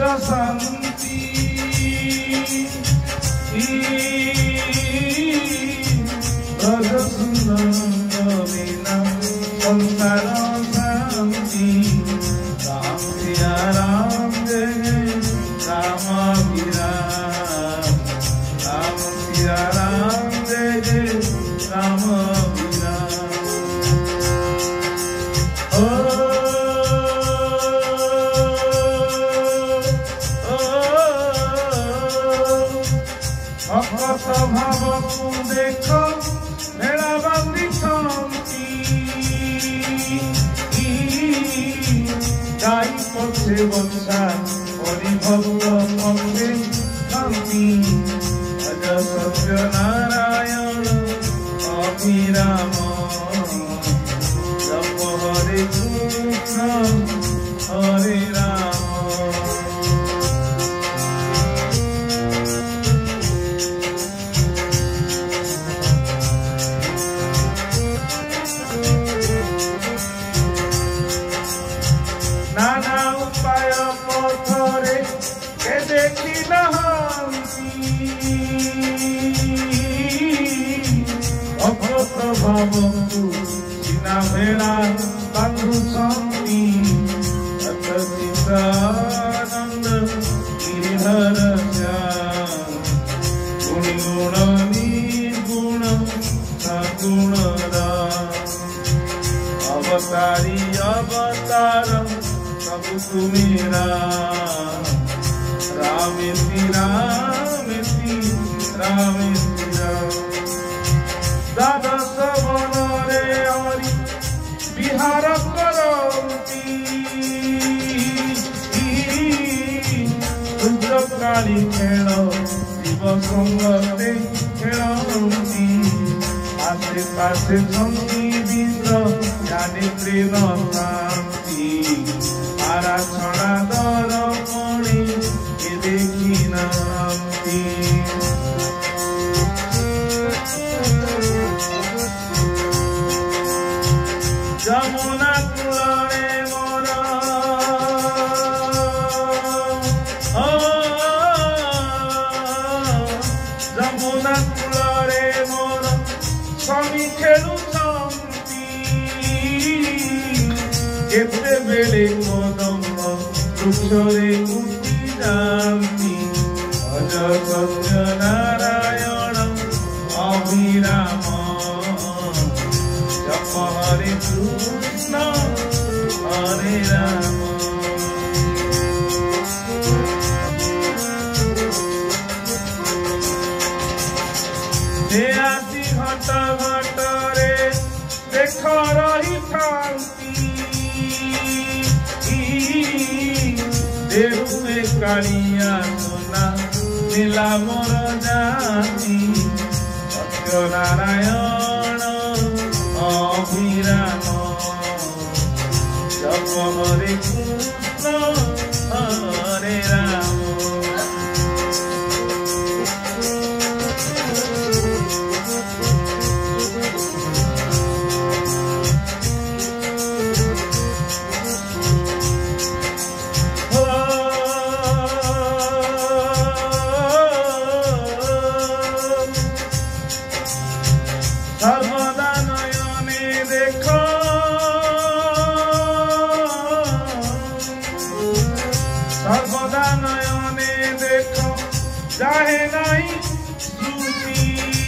शांति भज सुंदर बिना संसार शांति राम सिया राम जय राम अभिराम राम सिया राम जय जय राम अभिराम। भक्त भाव को देख भेड़ा बांधी गाई पक्षे बंशा हरिभक्त पक्षे शांति भज सत्य नारायण अभिराम जप हरे कृष्ण हरे राम। नाना उपाय पथरे के देखी नहांती अभक्त भावकु सीना भेड़ा बांधुछंती अच्युतानंद गिरिधर श्याम गुणी गुण निर्गुण सगुण राम अवतारी अवतार सब तुम्हें राम राम राम द्वादश वन रे हरि विहार करती रुद्रकाली खेल शिव संगते खेलती आसे पासे संगीत जाने प्रेम शांति आरा छड़ा दर मणि के देखी नामती जमुना कूले मोर जमुना कूले मोर स्वामी खेलुछंती केते बेले कदम्ब वृक्षरे उठी जाती भज सत्य नारायण अभिराम जप हरे कृष्ण हरे राम। आसी घट घट रे देख रही देहुए कालिया सोना नीला मोर जाती सत्य नारायण अभिराम जप हरे कृष्ण हरे राम। सर्वदा नयने देख सर्वदा नयने देख जाहे नहीं श्रुति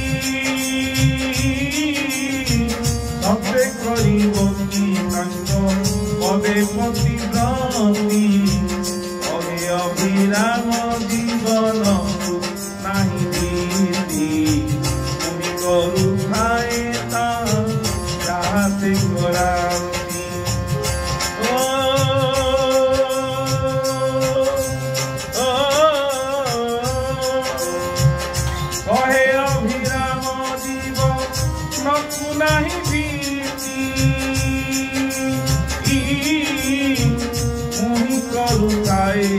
सबे करिब कि तांक पदे पतिव्रती अहे अभिराम जीवन नाही दीदी करू खाए चाहते कराती कहे अभिराम जीव नकु नहीं भीति मुहि करू खाए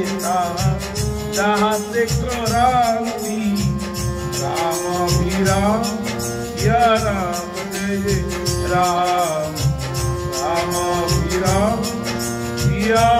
चाहते कराती राम अभिराम या राम जय राम राम अभिराम या